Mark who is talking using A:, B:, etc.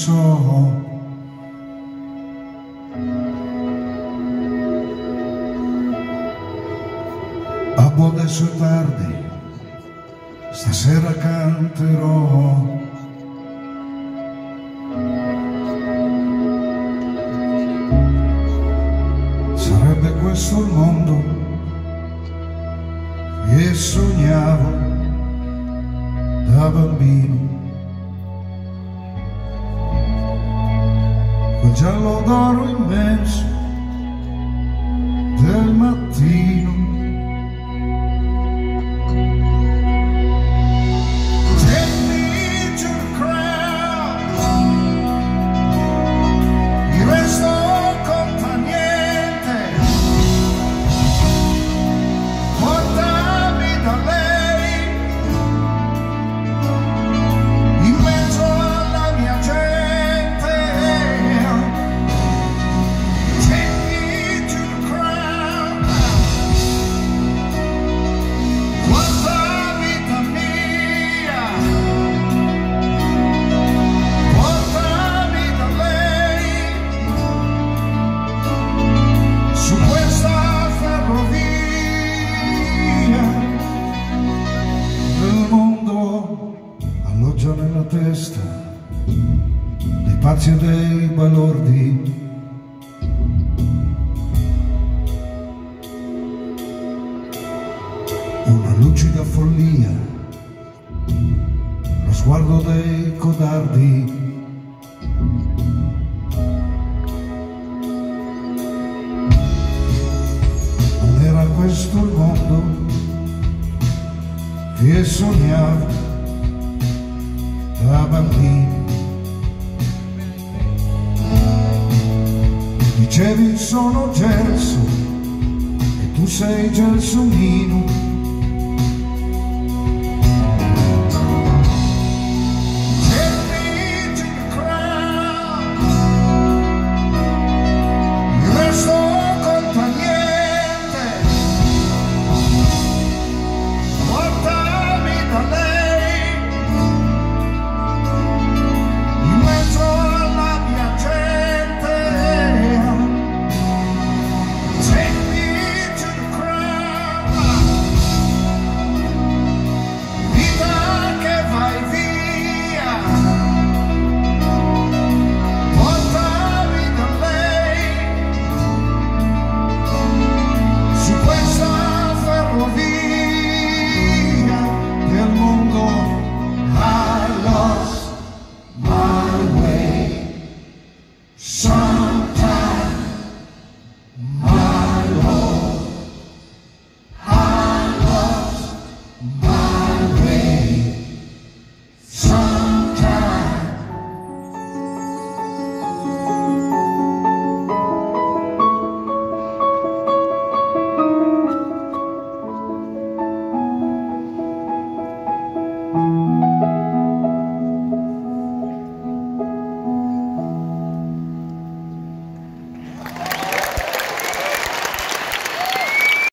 A: so. Babbo, adesso è tardi, stasera canterò. Sarebbe questo il mondo che sognavo da bambino, quel giallo d'oro immenso del mattino. Nella testa dei pazzi e dei balordi, una lucida follia, lo sguardo dei codardi. Non era questo il mondo che sognavo da bambino. Dicevi sono gelso e tu sei gelsomino.